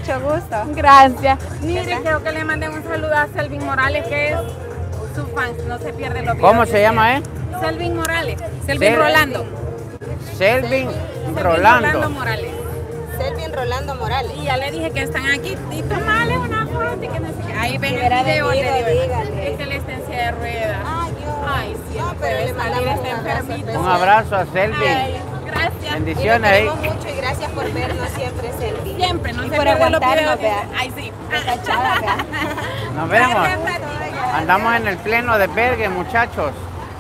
mucho gusto. Gracias. Mire, quiero que le manden un saludo a Selvin Morales, que es su fan, no se pierde los videos. ¿Cómo se llama, Selvin Morales, Selvin Rolando. Selvin Rolando Morales. Selvin Rolando Morales. Y ya le dije que están aquí y tomarle una foto y que no sé qué. Ahí ven el Hubiera video, venido, le digo, dígale. es que él está en silla de ruedas. Ay, sí, No, no pero puede le salir, mandamos está un abrazo enfermito. Un abrazo a Selvin. Ay, gracias. Bendiciones Y ahí. lo queremos mucho y gracias por vernos siempre, Selvin. Siempre, no y se por pierda los aguantarnos, videos. vea. Ay, sí. Cachada, vea. Nos vemos. Andamos en el pleno de Bergue, muchachos.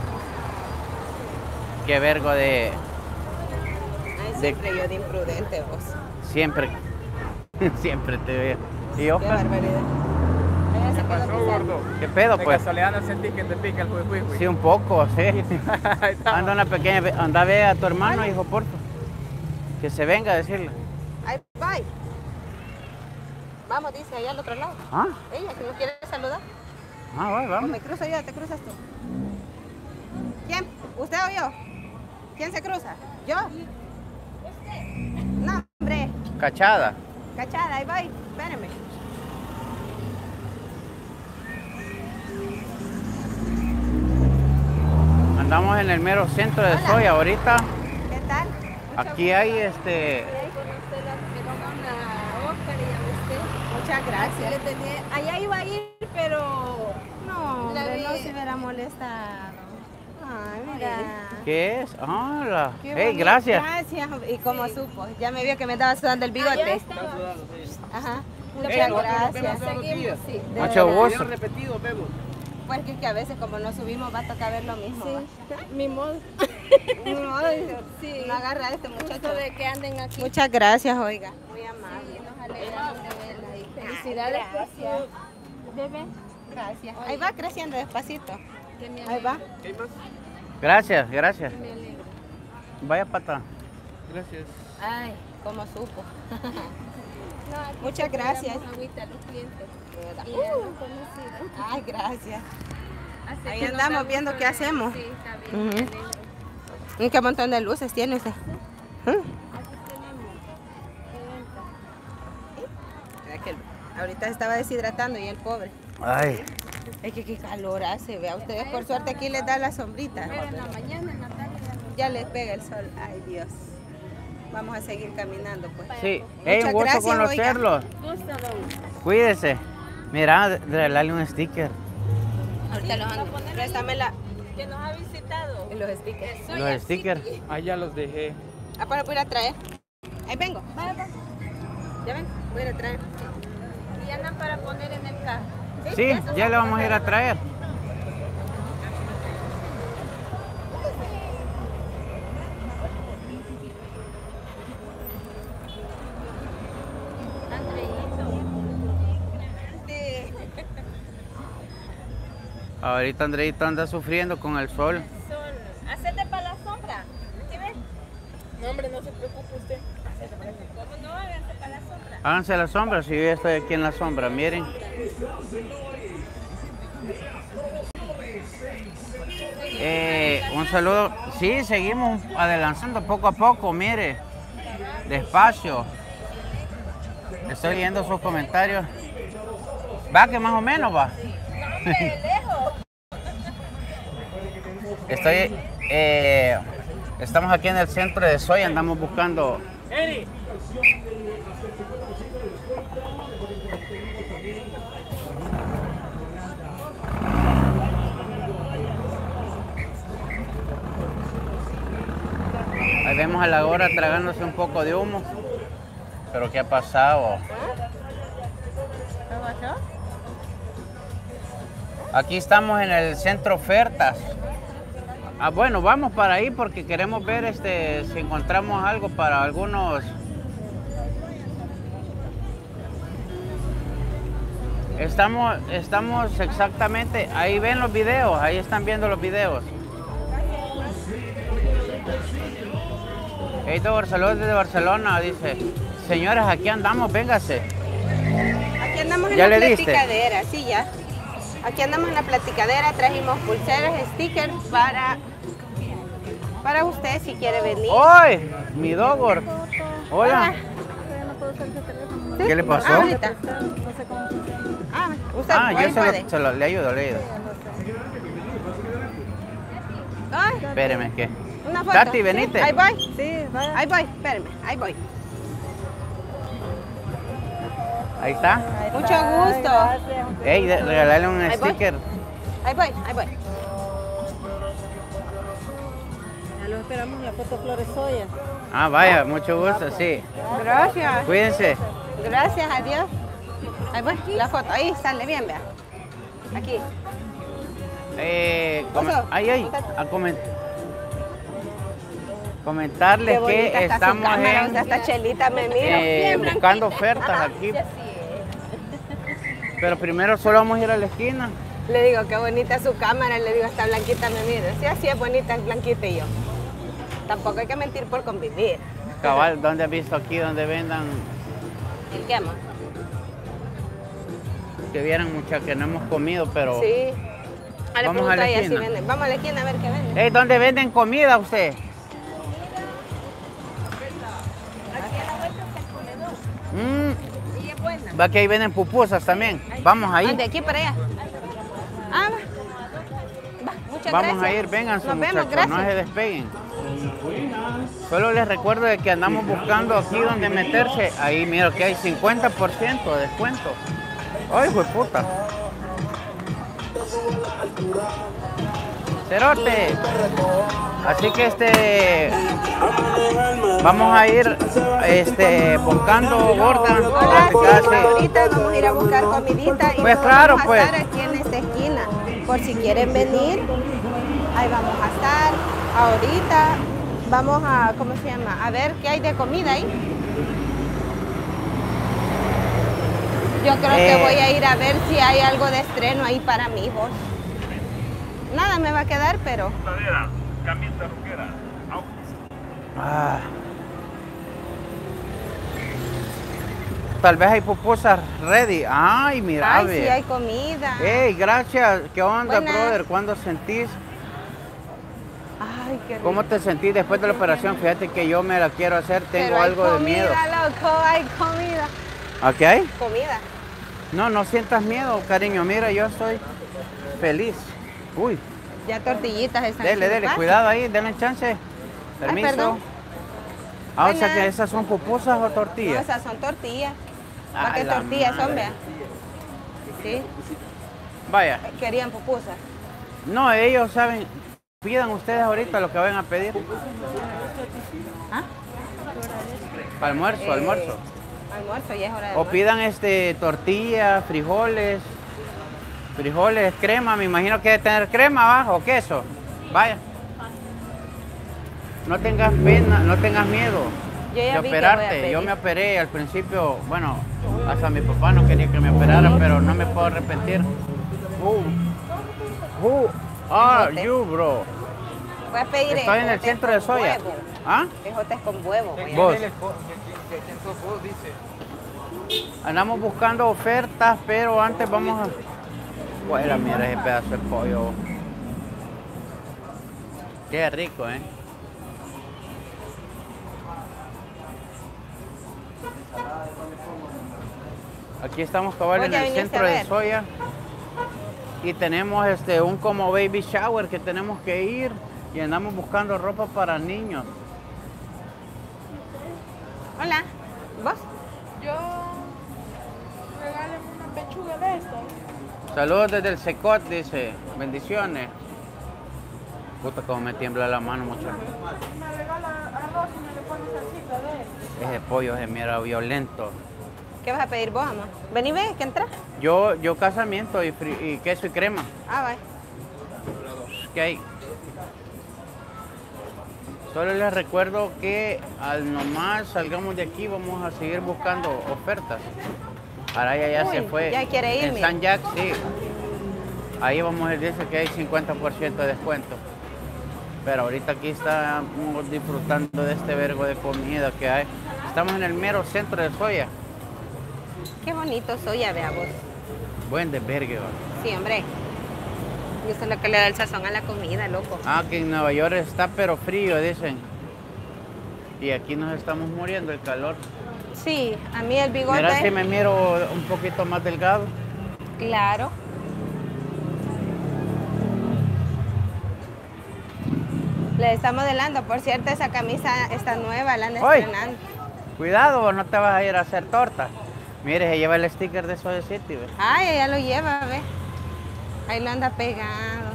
Qué vergo de... Ay, siempre yo de imprudente, vos. Siempre. Siempre te veo. ¿Y Qué Oscar? barbaridad. ¿Qué pasó, gordo? ¿Qué pedo, De pues? casualidad no sentí que te pica el juijuy. Sí, un poco, sí. Ahí está. Anda una pequeña... Anda a ver a tu hermano, hijo, porfa. Que se venga a decirle. Ay, bye. Vamos, dice, allá al otro lado. Ah, Ella, que nos quiere saludar. voy, O vamos. me cruzo yo, te cruzas tú. ¿Quién? ¿Usted o yo? ¿Quién se cruza? ¿Yo? No, hombre. Cachada. Cachada, ahí voy. Espérame. Andamos en el mero centro de Hola. Soy ahorita. ¿Qué tal? Aquí hay Muchas gracias. Allá iba a ir, pero No, hombre, no se hubiera molestado. Ay, mira. ¿Qué es? Hola. Qué Hey, bonito. gracias. Gracias. ¿Y cómo supo? Ya me vio que me estaba sudando el bigote. Ajá. Muchas gracias. Sí, de Mucho verdad. gusto. repetido, vemos. Pues que a veces como no subimos va a tocar ver lo mismo. ¿va? mi modo. No, Sí. no agarra a este muchacho. De que anden aquí. Muchas gracias, oiga. Muy amable. Nos alegramos de verla y Felicidades por gracias. Bebé. Gracias. Ahí va creciendo despacito. Que me Ahí va. Gracias, gracias. me alegro. Vaya pata. Gracias. Ay, cómo supo. No, aquí Muchas siempre gracias. damos agüita a los clientes. Y Uh. a los conocidos. Ay, gracias. Así Ahí que nos andamos da viendo gusto qué verla. hacemos. Sí, está bien. Ujú. Me alegro. ¿Y qué montón de luces tiene usted? Aquí tenemos Mira que ahorita se estaba deshidratando y el pobre. Ay, Es que qué calor hace, vea ustedes. Por suerte aquí les da la sombrita. pero en la mañana, en la tarde ya no. Ya les pega el sol. Ay, Dios. Vamos a seguir caminando, pues. sí. Hey, un Muchas gusto gracias, conocerlos. Gusto, don. Cuídese. Mira, regalarle un sticker. Ahorita los ando. Préstamela. Que nos ha visitado. Y los stickers. Los stickers. Ahí ya los dejé. Ah, para voy a ir a traer. Ahí vengo. Ya ven, voy a ir a traer. Y andan para poner en el carro. Sí, ya le vamos a ir a traer. Sí. Ahorita Andreito anda sufriendo con el sol. Hacete para la sombra. ¿Sí ves? No, hombre, no se preocupe usted. ¿Cómo no? Háganse para la sombra. Háganse la sombra, si yo ya estoy aquí en la sombra, miren. Un saludo. Sí, seguimos adelantando poco a poco, mire. Despacio. Estoy leyendo sus comentarios. Va que más o menos va. Estoy, estamos aquí en el centro de Soy, andamos buscando. Ahí vemos a la hora tragándose un poco de humo. Pero ¿qué ha pasado? Aquí estamos en el centro ofertas. Ah, bueno, vamos para ahí porque queremos ver si encontramos algo para algunos. Estamos exactamente, ahí ven los videos, ahí están viendo los videos. Heitor, saludos desde Barcelona, dice. Señores, aquí andamos, véngase. Aquí andamos en ¿Ya la le diste? platicadera, sí, ya. Aquí andamos en la platicadera, trajimos pulseras, stickers para usted si quiere venir. ¡Hoy! Mi Dogor. Hola. ¿Sí? ¿Qué le pasó? Ah, ahorita. Usted Yo puede. le ayudo. Ay, Espéreme, ¿qué? una foto. Tati, ¿Sí? venite. Ahí voy. Sí, vaya. Ahí voy, espérame, ahí voy. Ahí está. Mucho gusto. Gracias. Ey, regalarle un Ahí voy. sticker. Ahí voy. Ya lo esperamos la foto Flores Soya. Ah, vaya, mucho gusto, sí. Gracias. Cuídense. Gracias a Dios. Ahí voy, la foto. Ahí sale bien, vea. Aquí. Oso. Comentarles Qué bonita que está su estamos cámara. O sea, esta chelita me mira. buscando ofertas aquí. Pero primero solo vamos a ir a la esquina. Le digo, qué bonita su cámara. Le digo, esta blanquita me mira. Sí, así es bonita, es blanquita y yo. Tampoco hay que mentir por convivir. Cabal, ¿dónde has visto aquí donde vendan? ¿El qué, amor? Que vieran muchachos que no hemos comido, pero... Sí. Ahora Vamos a la pregunta ella si esquina. venden. Vamos a la esquina a ver qué venden. ¿Dónde venden comida usted? Y es buena. Va que ahí venden pupusas también. Vamos ahí. De aquí para allá. Va, muchas Vamos gracias. a ir, vénganse Nos vemos, muchachos, gracias. no se despeguen. Solo les recuerdo de que andamos buscando aquí donde meterse. Ahí mira que hay 50% de descuento. ¡Ay, fue puta! ¡Cerote! Así que vamos a ir buscando gorda. Hola, sí, Casi. ahorita vamos a ir a buscar comidita y Pues nos claro, vamos a pues. estar aquí en esta esquina. Por si quieren venir, ahí vamos a estar. Ahorita vamos a, ¿cómo se llama? A ver qué hay de comida ahí. Yo creo que voy a ir a ver si hay algo de estreno ahí para mí, vos. Nada me va a quedar, pero... Ah. Tal vez hay pupusas ready. Ay, mira, Ay, ve. sí hay comida. Ey, gracias. ¿Qué onda, Buenas. brother? ¿Cuándo sentís? Ay, qué rico. ¿Cómo te sentís después de la operación? Fíjate que yo me la quiero hacer, tengo Pero hay algo de miedo. comida, loco, hay comida. ¿A qué hay? Comida. No sientas miedo, cariño. Mira, yo estoy feliz. Uy, Ya tortillitas están. dele, ¿Pasa? cuidado ahí, denle chance. Permiso. perdón. O sea Buenas. que esas son pupusas o No, tortillas. esas son tortillas. Ay, ¿Para qué la tortillas son, madre. vea? Sí, Vaya. querían pupusas. No, ellos saben. Pidan ustedes ahorita lo que vayan a pedir. ¿Ah? Almuerzo. Almuerzo, ya es hora de O almuerzo. pidan tortillas, frijoles, crema, me imagino que debe tener crema abajo, o queso. Vaya. No tengas pena, no tengas miedo Yo ya de vi que voy a operarte. pedir. Yo me operé al principio, bueno, hasta mi papá no quería que me operara, pero no me puedo arrepentir. Who are you, bro? Voy a pedir Estoy en el ejotes centro de con soya. huevo. ¿Ah? Ejotes con huevo. voy a Vos. pedir. Andamos buscando ofertas, pero antes vamos a... Bueno, mira ese pedazo de pollo. Qué rico, ¿eh? Aquí estamos cabal Vos en ya el viniste centro a de ver. soya. Y tenemos un como baby shower que tenemos que ir. Y andamos buscando ropa para niños. Hola, ¿vos? Yo regáleme una pechuga de esto. Saludos desde el Secot, dice. Bendiciones. Puta, como me tiembla la mano, muchacho. Me regala arroz y me le pone salsita de él. Ese pollo se mira violento. ¿Qué vas a pedir vos, amor? Vení, ve, que entra. Yo casamiento y queso y crema. Ah, vaya. ¿Qué hay? Solo les recuerdo que al nomás salgamos de aquí vamos a seguir buscando ofertas. Araya ya Uy, se fue. ya quiere ir, En mira. San Jack, sí. Ahí vamos a decir que hay 50% de descuento. Pero ahorita aquí estamos disfrutando de este vergo de comida que hay. Estamos en el mero centro de soya. Qué bonito soya, vea vos. Buen desvergue, va. Sí, hombre. Y eso es lo que le da el sazón a la comida, loco. Ah, que en Nueva York está pero frío, dicen. Y aquí nos estamos muriendo el calor. Sí, a mí el bigote. Mira si me miro un poquito más delgado. Claro. Le está modelando, por cierto, esa camisa está nueva, la anda ¡Ay! estrenando. Cuidado, no te vas a ir a hacer torta. Mire, se lleva el sticker de Soy City, ¿ve? Ay, ella lo lleva, ve. Ahí lo anda pegado.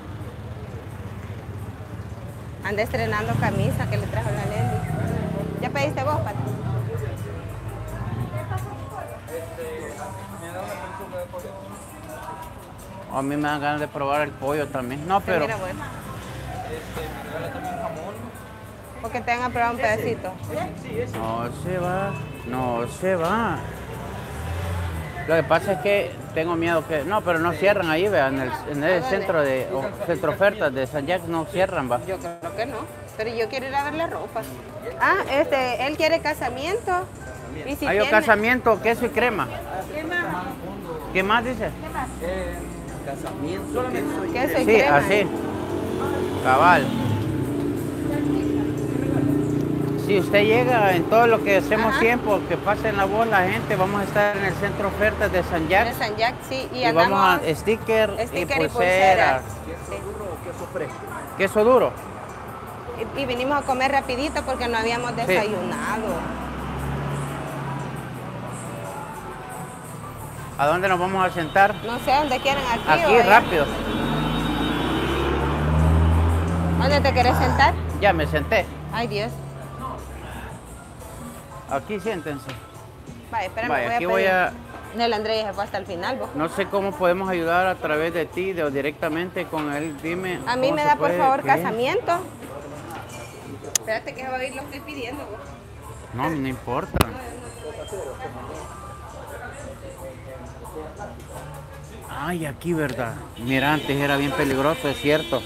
Anda estrenando camisa que le trajo la Lendy. ¿Ya pediste vos, Pato? A mí me dan ganas de probar el pollo también. No, pero... Mira, bueno. Porque te van a probar un pedacito. No se va, no se va. Lo que pasa es que tengo miedo que... No, pero no cierran ahí, vean, en el centro de centro ofertas de San Jacques no cierran, va. Yo creo que no, pero yo quiero ir a ver la ropa. Ah, él quiere casamiento. Y si Hay un tiene- casamiento, queso y crema. ¿Qué más? ¿Qué más dice? Casamiento, queso y queso y Sí, crema. así. Cabal. Si usted llega en todo lo que hacemos Ajá. tiempo, que pasen la voz la gente, vamos a estar en el centro ofertas de San De Jacques. San Jacques, sí. Y Y andamos vamos a sticker y sticker y pulseras. pulseras. queso fresco. Queso duro. Y vinimos a comer rapidito porque no habíamos desayunado. ¿A dónde nos vamos a sentar? No sé dónde quieren, aquí Aquí, o allá. rápido. ¿Dónde te querés sentar? Ya me senté. Ay, Dios. Aquí siéntense. Vaya, espérame, Vaya, aquí voy voy a a... pedir. Nel Andrés se fue hasta el final, vos. No sé cómo podemos ayudar a través de ti o directamente con él. Dime. A mí ¿cómo me se da, por puede? favor, ¿Qué? casamiento. Espérate que va a ir lo estoy pidiendo, vos. No, no importa. Ay, aquí, ¿verdad? Mira, antes era bien peligroso, es cierto.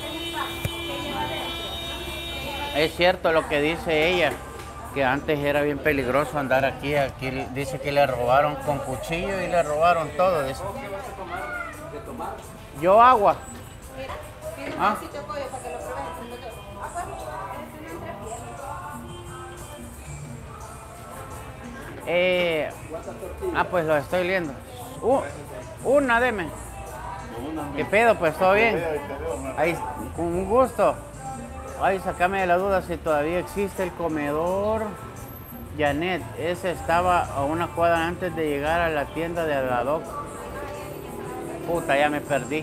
Es cierto lo que dice ella, que antes era bien peligroso andar aquí. Aquí dice que le robaron con cuchillo y le robaron todo. Dice. Yo agua. Ah. Pues lo estoy viendo. Una, deme. ¿Qué pedo? Pues todo bien. Ahí, con un gusto. Ay, sacame de la duda si todavía existe el comedor Janet. Ese estaba a una cuadra antes de llegar a la tienda de Aladoc. Puta, ya me perdí.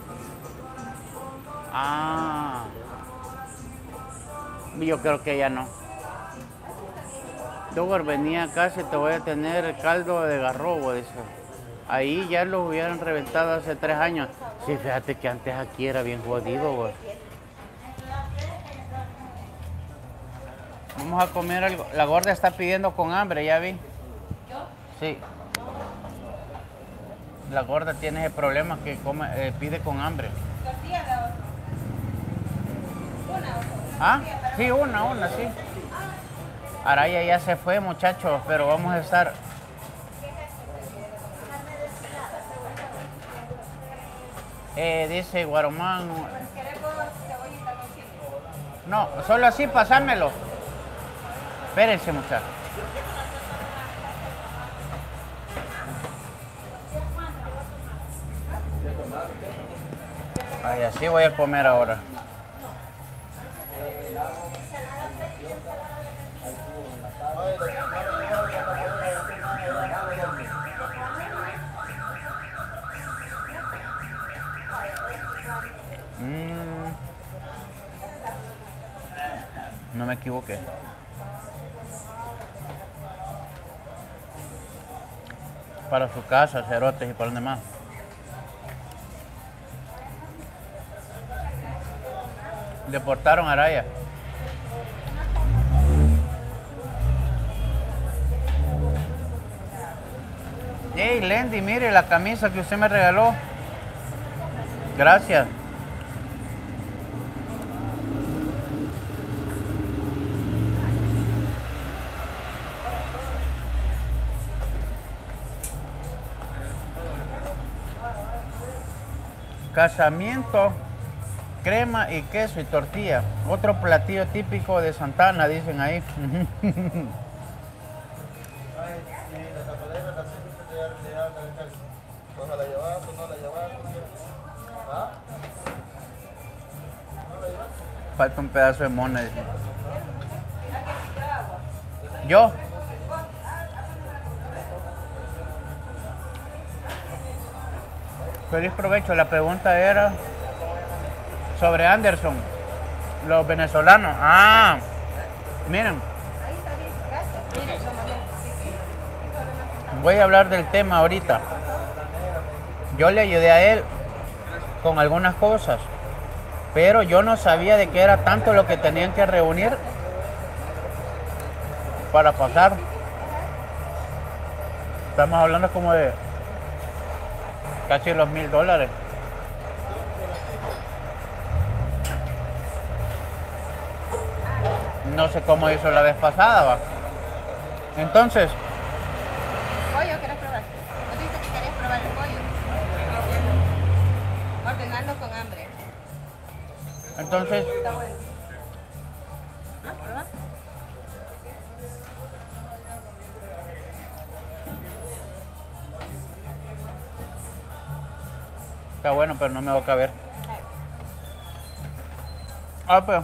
Ah. Yo creo que ya no. Dougor, venía acá, si te voy a tener caldo de garrobo, dice. Ahí ya lo hubieran reventado hace 3 años. Sí, fíjate que antes aquí era bien jodido, güey. Vamos a comer algo. La gorda está pidiendo con hambre, ¿ya vi? ¿Yo? Sí. La gorda tiene ese problema que pide con hambre. ¿Ah? Sí, una, sí. Araya ya se fue, muchachos, pero vamos a estar... dice Guaromán... No, solo así, pasámelo. Espérense, muchachos. Ay, así voy a comer ahora. No me equivoqué. Para su casa, cerotes y para los demás. Deportaron a Araya. Hey, Lendy, mire la camisa que usted me regaló. Gracias. Casamiento, crema y queso y tortilla. Otro platillo típico de Santana, dicen ahí. Falta un pedazo de mona. Dice. ¿Yo? Feliz provecho. La pregunta era sobre Anderson, los venezolanos. Ah, miren. Voy a hablar del tema ahorita. Yo le ayudé a él con algunas cosas, pero yo no sabía de qué era tanto lo que tenían que reunir para pasar. Estamos hablando como de casi los $1000. No sé cómo hizo la vez pasada, va. Entonces, ¿Pollo quieres probar? ¿No dices que querías probar el pollo? Ordenarlo con hambre. entonces, ¿Prueba? está bueno, pero no me va a caber. Ah, pues.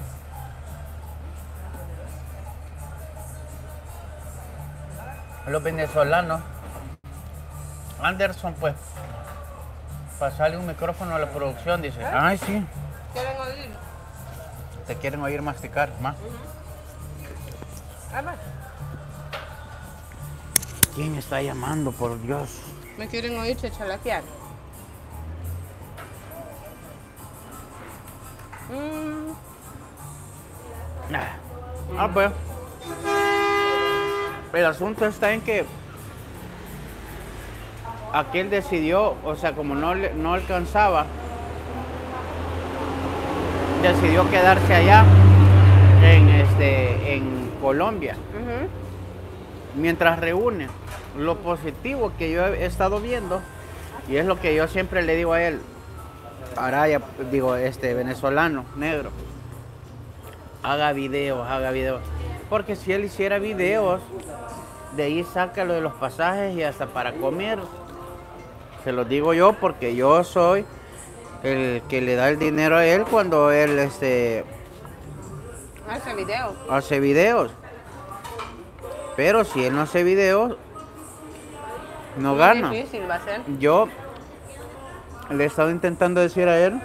Los venezolanos, Anderson, pues, pasarle un micrófono a la producción, dice. Ay, sí. ¿Quieren oír? Te quieren oír masticar más. Ah, va. ¿Quién está llamando, por Dios? ¿Me quieren oír chachalaquear? Ah, pues. El asunto está en que aquel decidió, o sea, como no alcanzaba, decidió quedarse allá en Colombia. Mientras reúne lo positivo que yo he estado viendo, y es lo que yo siempre le digo a él, Araya, digo, venezolano, negro, haga videos, porque si él hiciera videos, de ahí saca lo de los pasajes y hasta para comer. Se los digo yo porque yo soy el que le da el dinero a él cuando él hace videos. hace videos. Pero si él no hace videos, no gana. Es difícil va a ser. Yo le he estado intentando decir a él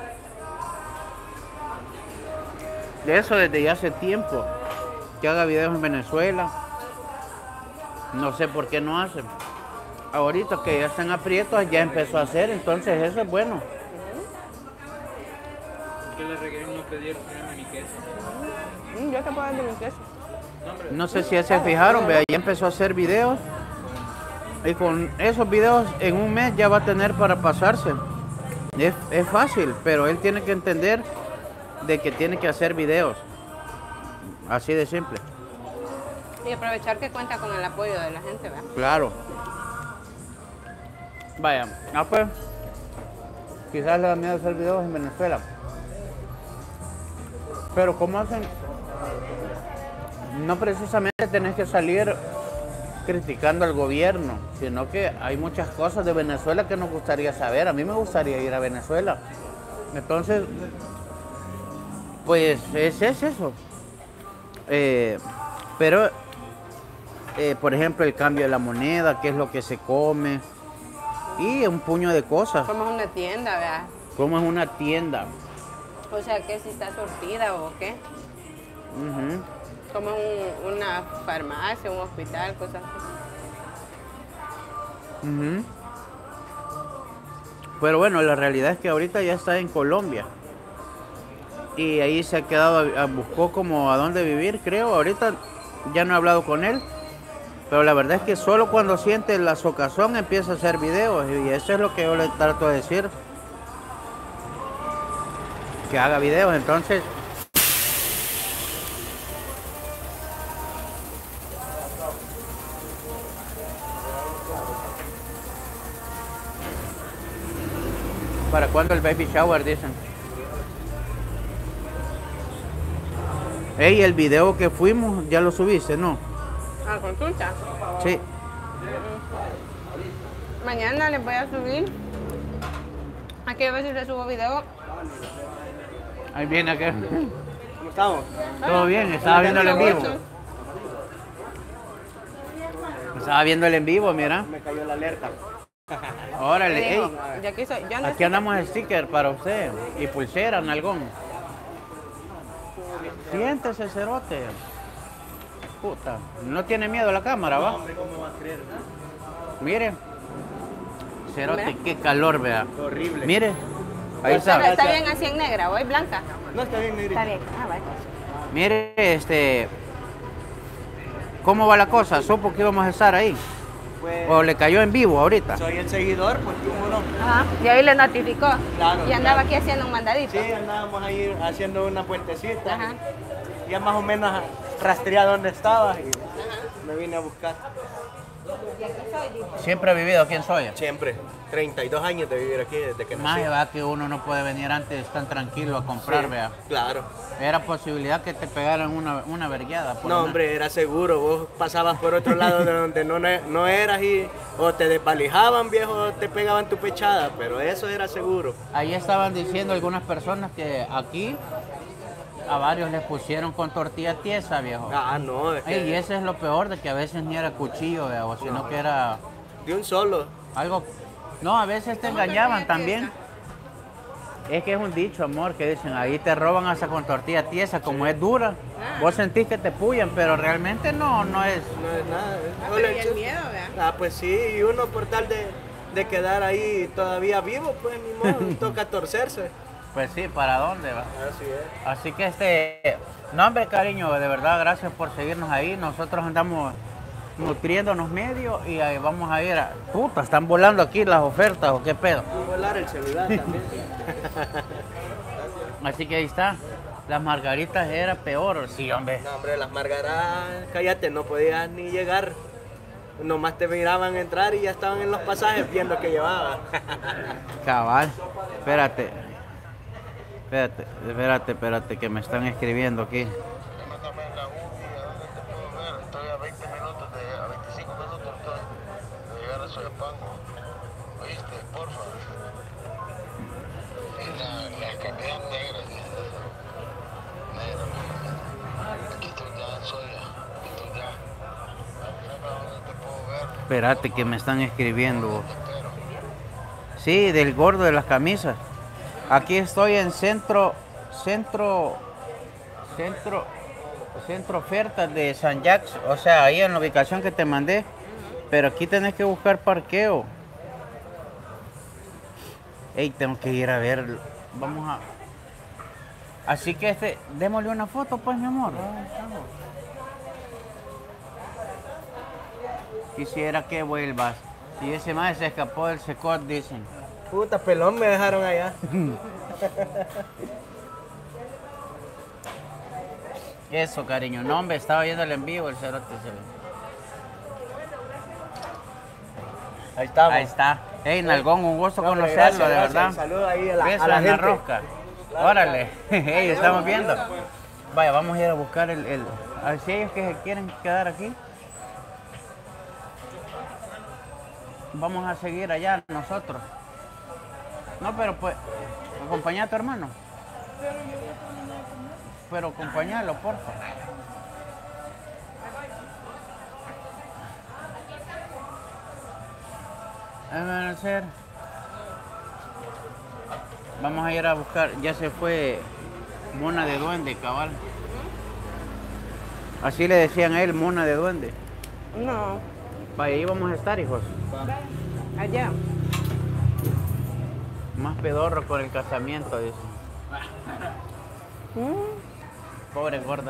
de eso desde ya hace tiempo, que haga videos en Venezuela. No sé por qué no hace. Ahorita que ya están aprietos, ya empezó a hacer, entonces eso es bueno. ¿Qué le requieren no pedir mi queso? Yo te puedo dar de mi queso. No sé si ya se fijaron, vea, ya empezó a hacer videos. Y con esos videos en un mes ya va a tener para pasarse. Es fácil, pero él tiene que entender de que tiene que hacer videos. Así de simple. Y aprovechar que cuenta con el apoyo de la gente, ¿verdad? Claro. Vaya, pues, quizás le da miedo hacer videos en Venezuela. Pero ¿cómo hacen? No precisamente tenés que salir criticando al gobierno, sino que hay muchas cosas de Venezuela que nos gustaría saber. A mí me gustaría ir a Venezuela. Entonces, pues es eso. Pero, por ejemplo, el cambio de la moneda, qué es lo que se come y un puño de cosas. Como es una tienda, ¿verdad? Como es una tienda. O sea, que si está surtida o qué. Ujú. Como una farmacia, un hospital, cosas así. Ujú. Pero bueno, la realidad es que ahorita ya está en Colombia. Y ahí se ha quedado, buscó como a dónde vivir, creo. Ahorita ya no he hablado con él. Pero la verdad es que solo cuando siente la socazón empieza a hacer videos. Y eso es lo que yo le trato de decir. Que haga videos, entonces... ¿Para cuándo el baby shower, dicen? Ey, el video que fuimos, ya lo subiste, ¿no? ¿A consulta? Sí. Mañana les voy a subir. Aquí a ver si les subo video. Ahí viene aquel. ¿Cómo estamos? Todo bien, estaba viendo el en vivo. Estaba viendo el en vivo, mira. Me cayó la alerta. Órale, ey. Ya aquí soy. Yo no Aquí sé. andamos de sticker para usted. Y pulsera, nalgón. Siéntese, cerote. Puta. No tiene miedo a la cámara, ¿va? ¿Cómo va a creer? Mire. Cerote, qué calor, vea. Horrible. Mire. Ahí Está está. bien así en negra, ¿o es blanca? No, está bien, negrita. Está bien. Ah, vale. Mire, ¿cómo va la cosa? ¿Supo que íbamos a estar ahí? Pues, ¿O le cayó en vivo ahorita? soy el seguidor, pues cómo no. Ajá. Y ahí le notificó. Claro, Y andaba claro. aquí haciendo un mandadito. Sí, andábamos ahí haciendo una puentecita. Ajá. Ya más o menos rastreé dónde estabas y me vine a buscar. Siempre ha vivido aquí en Soya. Siempre. 32 años de vivir aquí desde que Más nací. va que uno no puede venir antes tan tranquilo a comprar, Sí, vea. claro. Era posibilidad que te pegaran una vergueada. por No, una- hombre, era seguro. Vos pasabas por otro lado de donde no eras y o te desvalijaban, viejo, o te pegaban tu pechada, pero eso era seguro. Ahí estaban diciendo algunas personas que aquí a varios les pusieron con tortilla tiesa, viejo. Ah, no, es Ey, y que ese es lo peor, de que a veces ni era cuchillo, vea, o sino que era de un solo. algo... No, a veces te engañaban también. Es que es un dicho, amor, que dicen, ahí te roban hasta con tortilla tiesa, como es dura. Vos sentís que te puyan, pero realmente no es... No es nada. Pero y el miedo, ¿verdad? Ah, pues sí, y uno por tal de quedar ahí todavía vivo, pues ni modo, toca torcerse. Pues sí, ¿para dónde va? Así es. Así que no, hombre, cariño, de verdad, gracias por seguirnos ahí. Nosotros andamos nutriéndonos medio y ahí vamos a ir a... Puta, están volando aquí las ofertas, ¿o qué pedo? Y volar el celular también. Así que ahí está. Las margaritas era peor, sí, hombre. No, hombre, las margaritas, cállate, no podías ni llegar. Nomás te miraban entrar y ya estaban en los pasajes viendo que llevaba. Cabal, espérate. Espérate, que me están escribiendo aquí. Mándame la UBI, ¿a dónde te puedo ver? Estoy a 20 minutos, a 25 minutos estoy de llegar a Soyapango. ¿Oíste? Porfa. Y la cambié negra, dice. Negra, aquí estoy ya en Soya. Aquí estoy ya. Avísame a dónde te puedo ver. Espérate, que me están escribiendo. Te espero. Sí, del gordo de las camisas. Aquí estoy en centro ofertas de San Jacques, o sea, ahí en la ubicación que te mandé, pero aquí tenés que buscar parqueo. Ey, tengo que ir a ver, vamos a... Así que démosle una foto pues, mi amor. Quisiera que vuelvas. Si ese más se escapó del secot, dicen. Puta, pelón me dejaron allá. Eso, cariño. No, hombre, estaba viendo el en vivo, el cerote. Ahí estamos. Ahí está. Hey, Nalgón, un gusto No, hombre, conocerlo, gracias, de gracias. verdad. Un saludo ahí a Besos a la en la gente. rosca. Órale. Hey, estamos viendo. Vaya, vamos a ir a buscar a ver si ellos que se quieren quedar aquí. Vamos a seguir allá nosotros. No, pero pues, acompaña a tu hermano. Pero acompañalo, porfa. Vamos a ir a buscar, ya se fue Mona de Duende, cabal. Así le decían a él, Mona de Duende. No, Vaya, ahí vamos a estar, hijos. allá. Más pedorro con el casamiento, dice. Pobre gorda.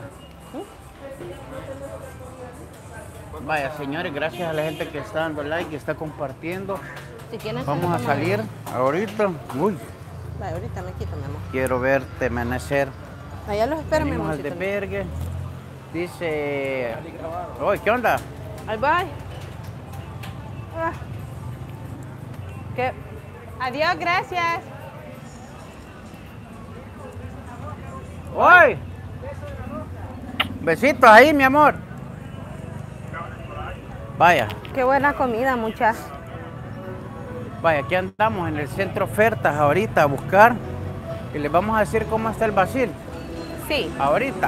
Vaya, señores, gracias a la gente que está dando like, que está compartiendo. Si quieres, Vamos a salir ahorita. Uy, Vale, ahorita me quito, mi amor. quiero verte amanecer. Allá los espero, mi Venimos al amorcito. desvergue. Dice... Oye, ¿qué onda? Ahí voy. Ah. ¿Qué? Adiós, gracias. ¡Oye! Besitos ahí, mi amor. Vaya. Qué buena comida, muchas. Vaya, aquí andamos en el centro ofertas ahorita a buscar y les vamos a decir cómo está el basil. Sí. Ahorita.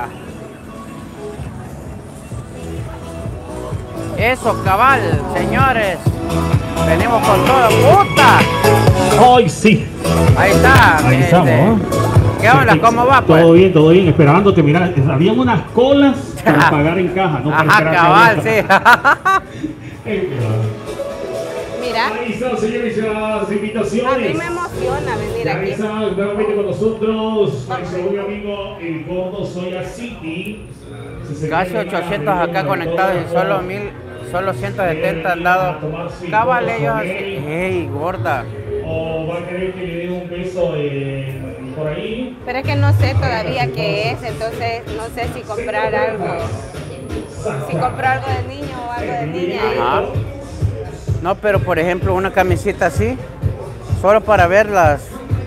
Eso, cabal, señores. Venimos con todo. ¡Puta! ¡Ay, sí! Ahí está. Ahí estamos, ¿no? ¿Qué onda? ¿Cómo va, pues? Todo bien, esperándote. Mira, habían unas colas para pagar en caja, no para esperar. Cabal, sí. Mira. Ahí están, señores, las invitaciones. A mí me emociona venir Ahí aquí. está nuevamente con nosotros nuestro buen amigo el Gordo Soya City. Casi 800 acá conectados y solo 170 han dado. Cabal, ellos así. ¡Ey, gorda! ¿O va a querer que le dé un beso por ahí? Pero es que no sé todavía qué es, entonces no sé si comprar algo. Si compro algo de niño o algo de niña. Ajá. No, pero por ejemplo una camisita así, solo para verlas.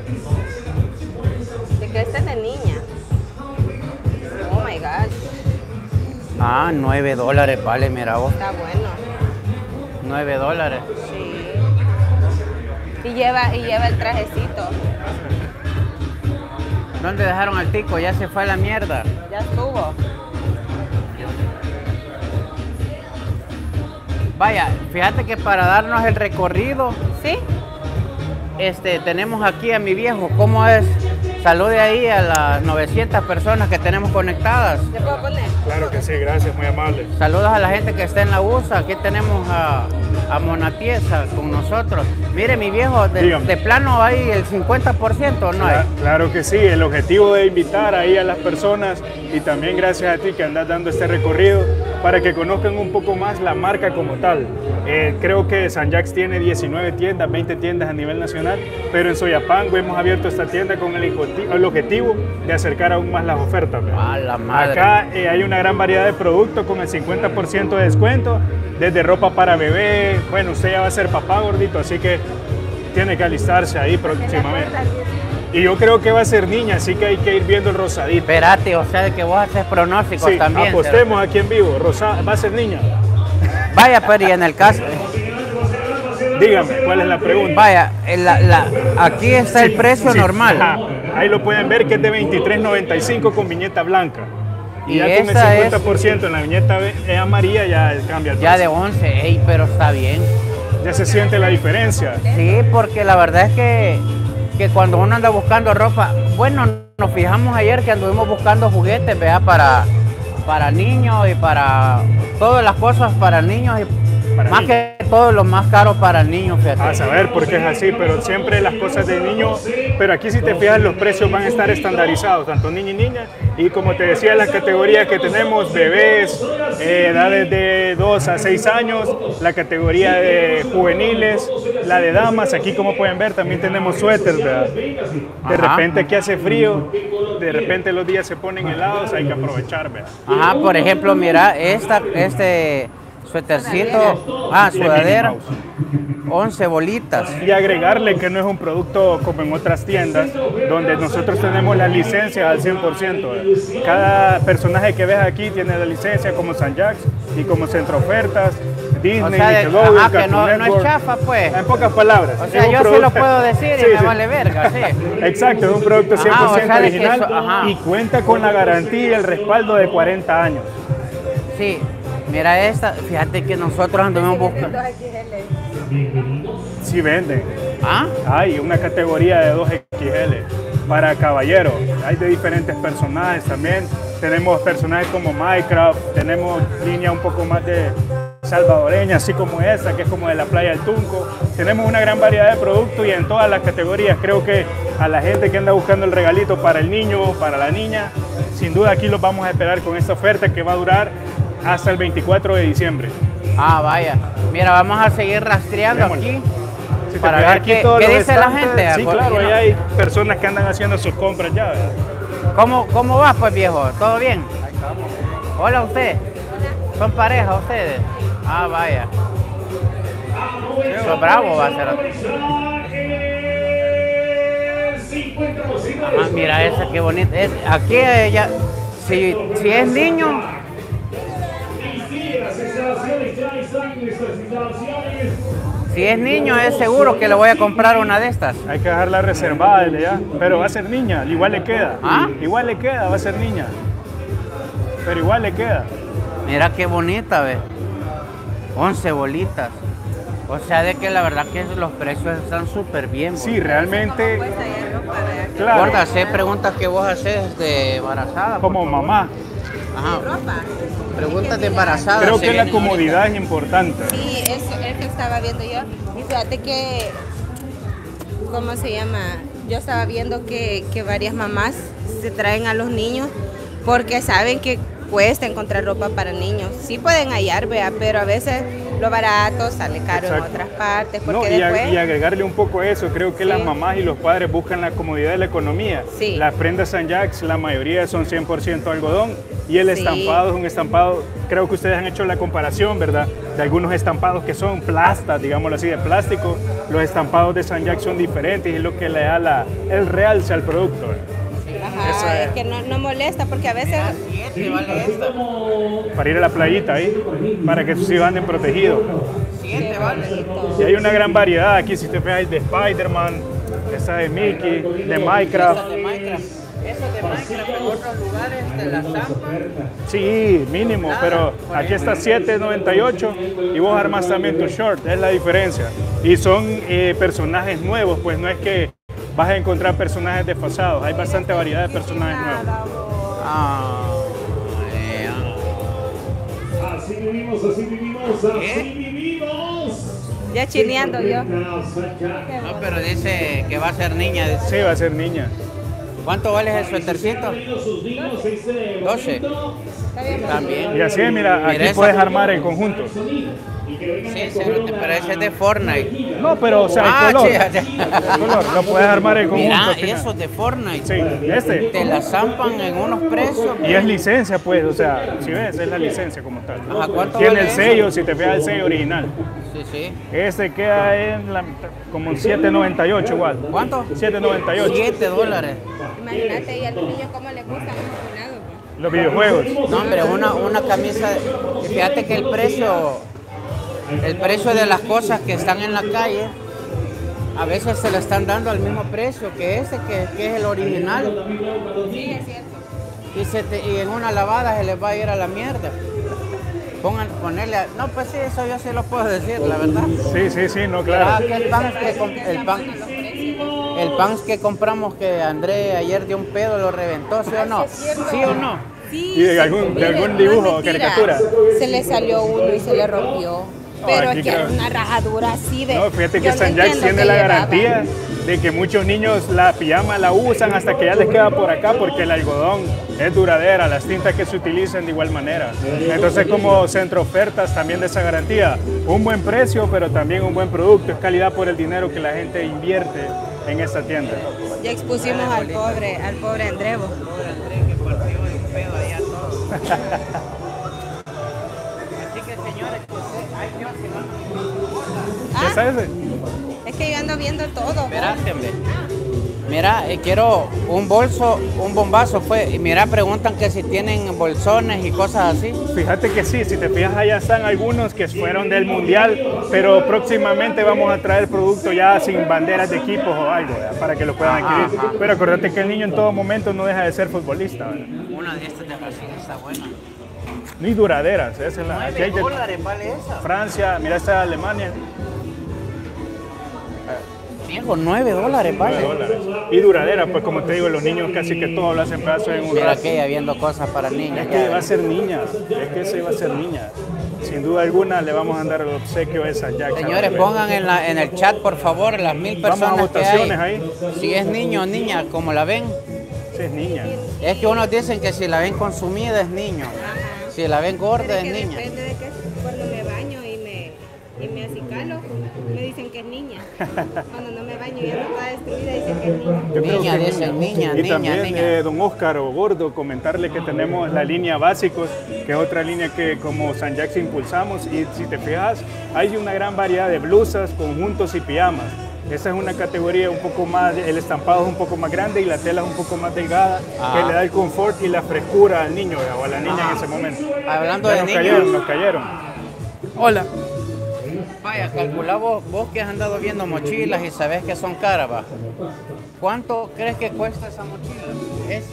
De que esta es de niña. Oh my gosh. Ah, $9 vale, mira vos. Está bueno. $9. Sí. Y lleva el trajecito. ¿Dónde dejaron al tico? Ya se fue a la mierda. Ya estuvo. Vaya, fíjate que para darnos el recorrido, ¿Sí? tenemos aquí a mi viejo. ¿Cómo es? Salude ahí a las 900 personas que tenemos conectadas. ¿Le puedo poner? Claro que sí, gracias, muy amable. Saludos a la gente que está en la USA. Aquí tenemos a Monatiesa con nosotros. Mire, mi viejo, de plano hay el 50%, ¿no hay? Claro que sí, el objetivo de invitar ahí a las personas y también gracias a ti que andas dando este recorrido para que conozcan un poco más la marca como tal. Creo que St. Jacques tiene 19 tiendas, 20 tiendas a nivel nacional, pero en Soyapango hemos abierto esta tienda con el objetivo de acercar aún más las ofertas. ¡A la madre! Acá hay una gran variedad de productos con el 50% de descuento, desde ropa para bebé. Bueno, usted ya va a ser papá, gordito, así que tiene que alistarse ahí próximamente. Y yo creo que va a ser niña, así que hay que ir viendo el rosadito. Espérate, o sea, de que vos haces pronósticos Sí, también. apostemos aquí en vivo. Va a ser niña. Vaya, pero y en el caso... Dígame, ¿cuál es la pregunta? Vaya, aquí está el precio normal. Ajá. Ahí lo pueden ver que es de $23.95 con viñeta blanca. Y ya con el esta 50% en la viñeta amarilla ya cambia el precio. Ya de 11, ey, pero está bien. Ya se siente la diferencia. Sí, porque la verdad es que cuando uno anda buscando ropa, bueno, nos fijamos ayer que anduvimos buscando juguetes, vea, para niños y para todas las cosas para niños y más que todo lo más caro para niños, fíjate. A saber por qué es así, pero siempre las cosas de niño, pero aquí si te fijas los precios van a estar estandarizados, tanto niño y niña, y como te decía las categorías que tenemos, bebés, edades de 2 a 6 años, la categoría de juveniles, la de damas, aquí como pueden ver también tenemos suéteres, ¿verdad? De repente aquí hace frío, de repente los días se ponen helados, hay que aprovechar, ¿verdad? Ajá, por ejemplo, mira, este suétercito, sudadera, 11 bolitas. Y agregarle que no es un producto como en otras tiendas, donde nosotros tenemos las licencias al 100%. Cada personaje que ves aquí tiene la licencia como St. Jacques y como Centro Ofertas, Disney, O sea, Nickelodeon, que no es Network. chafa, pues. En pocas palabras. O sea, es un yo sí producto- lo puedo decir y Sí, me sí. vale verga, sí. Exacto, es un producto 100% Ajá, o sea, de que original eso- ajá. y cuenta con la garantía y el respaldo de 40 años. Sí, mira esta, fíjate que nosotros anduvimos buscando. Sí venden. ¿Ah? Hay una categoría de 2XL para caballeros. Hay de diferentes personajes también. Tenemos personajes como Minecraft, tenemos línea un poco más de salvadoreña, así como esta, que es como de la playa del Tunco. Tenemos una gran variedad de productos y en todas las categorías. Creo que a la gente que anda buscando el regalito para el niño, para la niña, sin duda aquí los vamos a esperar con esta oferta que va a durar hasta el 24 de diciembre. Ah, vaya. Mira, vamos a seguir rastreando Démosle. aquí Si te para fijas ver aquí qué todos los dice la estantes, gente. Sí, claro, ahí hay personas que andan haciendo sus compras ya, ¿verdad? ¿Cómo va, pues, viejo? ¿Todo bien? Hola, usted. ¿Son pareja ustedes? Ah, vaya. Eso bravo va a ser. Ah, mira esa, qué bonita. Aquí ella, si es niño, si Si es niño, es seguro que le voy a comprar una de estas. Hay que dejarla reservada desde ya. Pero va a ser niña, igual le queda. ¿Ah? Igual le queda, va a ser niña. Pero igual le queda. Mira qué bonita, ve. 11 bolitas. O sea, de que la verdad que los precios están súper bien. Sí, realmente. Cuesta ya ropa, ¿verdad? Claro, Gorda, sé preguntas que vos haces de embarazada. como mamá. Ajá. Ropa. Preguntas de embarazada. Creo se que la vienen comodidad es importante. Sí, eso es que estaba viendo yo. Y fíjate que, ¿cómo se llama? Yo estaba viendo que varias mamás se traen a los niños porque saben que cuesta encontrar ropa para niños. Sí pueden hallar, vea, pero a veces lo barato sale caro en Exacto. otras partes. No, Porque y después... agregarle un poco a eso, creo que Sí. las mamás y los padres buscan la comodidad de la economía. Sí. Las prendas St. Jacques, la mayoría son 100% algodón y el Sí. estampado es un estampado, creo que ustedes han hecho la comparación, ¿verdad? De algunos estampados que son plastas, digámoslo así, de plástico. Los estampados de St. Jacques son diferentes y es lo que le da el realce al producto. Ajá, Eso es. es que no molesta porque a veces... 7 vale esta. Para ir a la playita ahí, para que sus hijos anden protegidos. 7 vale. Y hay una gran variedad aquí, si te fijas, de Spider-Man, esa de Mickey, de Minecraft. De Minecraft. Eso de Minecraft en otros lugares te la zampan. Sí, mínimo, pero aquí está 7.98 y vos armas también tu short, es la diferencia. Y son personajes nuevos, pues no es que vas a encontrar personajes desfasados, hay bastante variedad de personajes nuevos. Ah, Así vivimos, así vivimos, así vivimos. Ya chineando yo. no, pero dice que va a ser niña. Sí, va a ser niña. ¿Cuánto vale el suétercito? 12. Está bien, También. Y así, mira, aquí esa- puedes armar el conjunto. Sí, pero ese es de Fortnite. No, pero o sea, el color, el color, lo puedes armar el conjunto. Mira, al final. eso de Fortnite. Sí, este. Te la zampan en unos precios. Y es licencia, pues, o sea, si ves, es la licencia como tal. Ajá, ¿cuánto Tiene vale el eso? sello, si te fijas el sello original. Sí, sí. Este queda en como en 7.98 igual. ¿Cuánto? 7.98. $7. Imagínate, y a los niños cómo les gustan esos helados. Los videojuegos. No, hombre, una camisa. Fíjate que el precio de las cosas que están en la calle, a veces se le están dando al mismo precio que ese, que es el original. Sí, es cierto. Y en una lavada se les va a ir a la mierda. Ponerle. No, pues sí, eso yo sí lo puedo decir, la verdad. Sí, no, claro. Mira, el pan que compramos que André ayer dio un pedo, lo reventó, ¿sí o no? ¿Sí o no? Sí, Y de algún miren, dibujo no es o mentira. caricatura. Se le salió uno y se le rompió. Pero aquí es que era creo- una rajadura así de... No, fíjate que yo no St. Jacques entiendo tiene qué la llevaba. garantía de que muchos niños la pijama la usan hasta que ya les queda por acá porque el algodón es duradera, las tintas que se utilizan de igual manera. Entonces como centro ofertas también de esa garantía, un buen precio pero también un buen producto, es calidad por el dinero que la gente invierte en esta tienda. Ya expusimos al pobre Andrevo. Así que señores, hay ¿Ya sabes? Es que yo ando viendo todo. Espérate, hombre. Mira, quiero un bolso, un bombazo fue. Y mira, preguntan que si tienen bolsones y cosas así. Fíjate que sí, si te fijas allá están algunos que fueron del mundial, pero próximamente vamos a traer producto ya sin banderas de equipos o algo, ¿verdad? Para que lo puedan adquirir. Ajá. Pero acordate que el niño en todo momento no deja de ser futbolista, ¿verdad? Una de estas de Brasil está buena. Ni duraderas, esa es la aquí hay de $9 vale esa. Francia, mira esta de Alemania, Viejo, $9 vale. $9. Y duradera, pues como te digo, los niños casi que todos lo hacen pedazos en un Mira rato. aquella viendo cosas para niños. Es que va a ser niña, es que esa iba a ser niña. Sin duda alguna le vamos a dar el obsequio a esa Jack. Señores, pongan en el chat, por favor, las 1000 Vamos a personas que hay. votaciones ahí. Si es niño o niña, como la ven. Sí, es niña. Es que unos dicen que si la ven consumida es niño. Si la ven gorda Pero es que niña. depende de que cuando me baño y me acicalo, me dicen que es niña. Cuando no me baño y ando toda destruida, dicen que es niña. Yo creo Niña, que dicen niña, y niña, también, niña. don Óscar o Gordo, comentarle que tenemos la línea Básicos, que es otra línea que como St. Jacques impulsamos. Y si te fijas, hay una gran variedad de blusas, conjuntos y pijamas. Esa es una categoría un poco más, el estampado es un poco más grande y la tela es un poco más delgada, que le da el confort y la frescura al niño o a la niña en ese momento. Hablando Ya de nos niños. cayeron, nos cayeron. Hola. Vaya, calcula vos que has andado viendo mochilas y sabes que son caras, va. ¿Cuánto crees que cuesta esa mochila? Esa.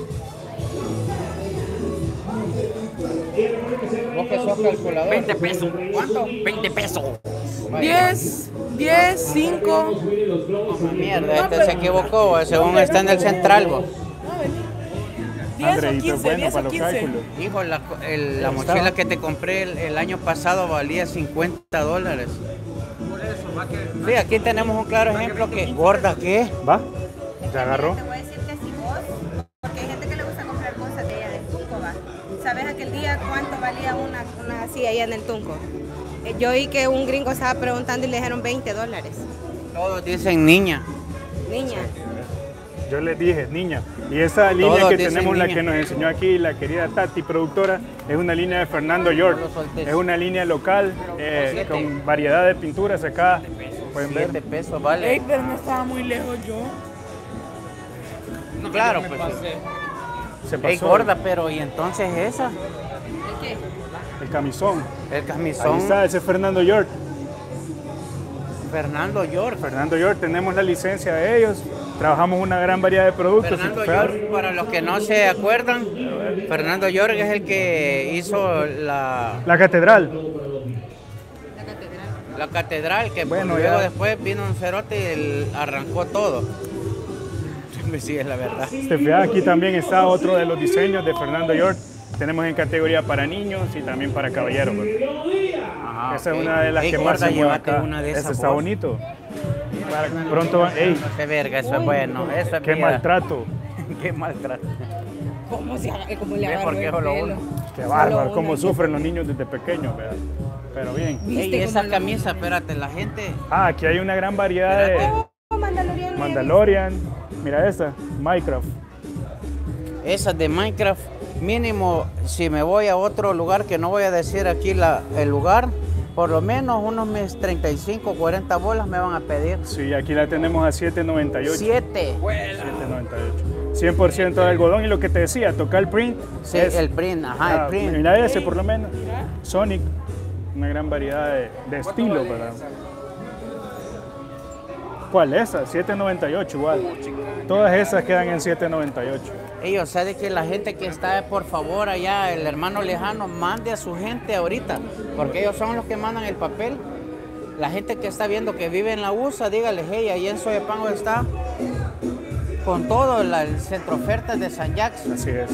Vos que sos calculador. 20 pesos. ¿Cuánto? 20 pesos. Vaya. 10, 5. Oh, mierda, este se equivocó, según está en el central, vos. 10 o Andreito, 15, bueno 10 para o los 15. cálculos. Hijo, la mochila que te compré el año pasado valía $50. Sí, aquí tenemos un claro ejemplo que gorda que ¿Va? ¿Se agarró? Te voy a decir que si vos, porque hay gente que le gusta comprar cosas de allá del Tunco, va. ¿Sabes aquel día cuánto valía una así allá en el Tunco? Yo oí que un gringo estaba preguntando y le dijeron $20. todos dicen niña. Niña. Yo les dije, niña. Y esa línea Todos que dicen tenemos, la niña. que nos enseñó aquí la querida Tati, productora, es una línea de Fernando York. Solo soltés. Es una línea local con variedad de pinturas acá. Pueden ver. 7 pesos Ey, vale. pero no estaba muy lejos yo. Claro, pues. Se Es pasó gorda, pero ¿y entonces esa? el camisón. El Ahí camisón está, ese es Fernando York. Fernando York. Fernando York, tenemos la licencia de ellos. Trabajamos una gran variedad de productos. Fernando York, para los que no se acuerdan, Fernando York es el que hizo la La catedral. catedral, que Bueno, luego ya. después vino un cerote y él arrancó todo. Sí, es la verdad. Aquí también está otro de los diseños de Fernando York. Tenemos en categoría para niños y también para caballeros. Ajá, Esa ok. es una de las Ey, que gorda, más se mueve llévate acá. una de Ese esas, está vos. bonito. Pronto va. ¡Ey! No sé, verga, eso es bueno. Eso es ¡Qué vida. maltrato! Qué maltrato. ¿Cómo le ¿Ves agarró por qué el solo pelo? uno? ¡Qué Solo bárbaro! uno. Cómo sufren los niños desde pequeños, ¿verdad? Pero bien. Ey, esa camisa, espérate, la gente. Ah, aquí hay una gran variedad de Oh, Mandalorian. Mandalorian. Mira esta, Minecraft. Esas de Minecraft, mínimo, si me voy a otro lugar que no voy a decir aquí el lugar, por lo menos unos mis 35, 40 bolas me van a pedir. Sí, aquí la tenemos a $7.98. 7. $7.98. 100% de algodón y lo que te decía, tocar el print. Sí, es- el print, ajá, el print. Mira ese por lo menos. Sonic, una gran variedad de estilos, ¿verdad? ¿Cuál esa? $7.98 igual. Todas esas quedan en $7.98. Ellos saben que la gente que está, por favor, allá, el hermano lejano, mande a su gente ahorita, porque ellos son los que mandan el papel. La gente que está viendo que vive en la USA, dígales, hey, ahí en Soyapango está con todo el centro ofertas de San Jackson. Así es.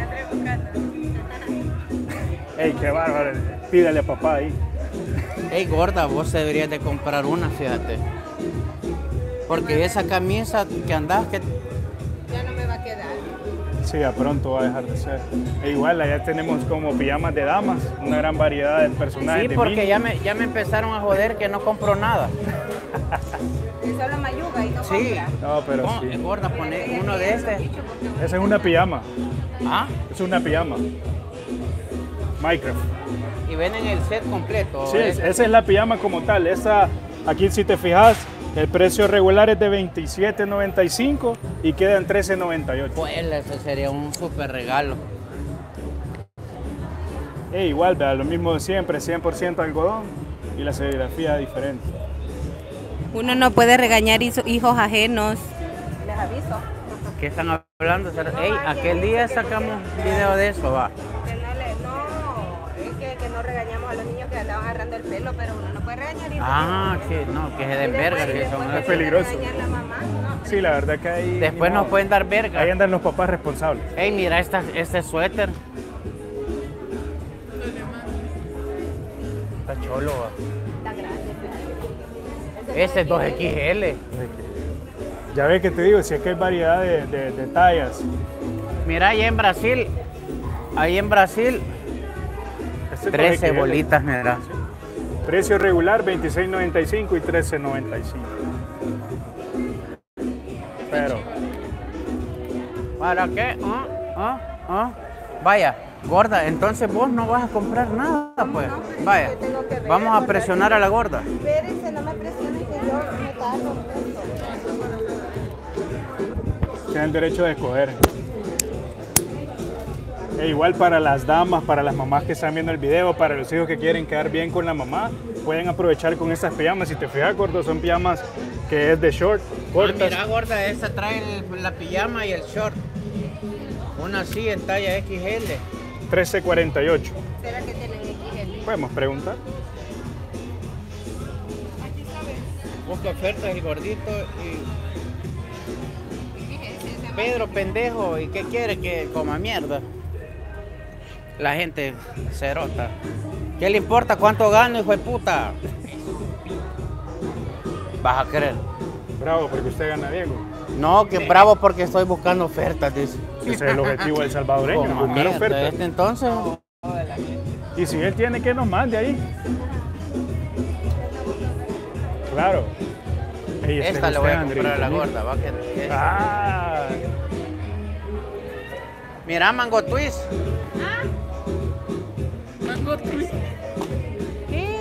Ey, qué bárbaro. Pídale a papá ahí. Hey, gorda, vos deberías de comprar una, fíjate. Porque esa camisa que andás, que Ya no me va a quedar. Sí, a pronto va a dejar de ser. E igual, allá tenemos como pijamas de damas, una gran variedad de personajes. sí, de porque mini. ya me empezaron a joder que no compro nada. Y solo mayuga y no Sí. compra. No, pero No, sí. gorda, poné uno de este. Esa es una pijama. Ah, Es una pijama. Minecraft. y venden el set completo. Sí, esa es la pijama como tal. Esa, aquí si te fijas, el precio regular es de $27.95 y queda en $13.98. Pues ese sería un súper regalo. Igual, vea, lo mismo de siempre, 100% algodón y la serigrafía diferente. Uno no puede regañar hijos ajenos. Les aviso. ¿Qué están hablando? Ey, aquel día sacamos video de eso, va. Es que no regañamos a los niños que andaban agarrando el pelo, pero uno no puede regañar hijos. Ah, que no, que se den verga, que son. Es peligroso. Regañar la mamá. No. Sí, la verdad que ahí... Después nos pueden dar Ahí verga. andan los papás responsables. Ey, mira este suéter. Está cholo, va. Está grande. Ese es 2XL. Ya ves que te digo, si es que hay variedad de tallas. Mira, ahí en Brasil, Este es 13 2XL. bolitas, mira. Precio regular $26.95 y $13.95. Pero ¿Para qué? Vaya, gorda, entonces vos no vas a comprar nada, pues. Vaya, vamos a presionar a la gorda. Espérense, no me presionen que yo me tardo mucho. tienen derecho de escoger. E igual para las damas, para las mamás que están viendo el video, para los hijos que quieren quedar bien con la mamá, pueden aprovechar con estas pijamas. Si te fijas, gordo, son pijamas que es de short, cortas. Mira, gorda, esta trae la pijama y el short. Una así en talla XL. 13.48. ¿Será que tienen XL? Podemos preguntar. Busca ofertas el gordito y... Pedro, pendejo, ¿y qué quiere? Que coma mierda. La gente cerota. ¿Qué le importa cuánto gano, hijo de puta? Vas a querer. Bravo, porque usted gana bien. No, que bravo porque estoy buscando ofertas, dice. Ese es el objetivo del salvadoreño, Coma buscar mierda, ofertas. Entonces... Y si él tiene que nos mande ahí. Claro. Ey, Esta le voy a Andrés, comprar a la mira. gorda, va a quedar. Ah, Mira, Mango Twist. Mango twist. ¿Qué?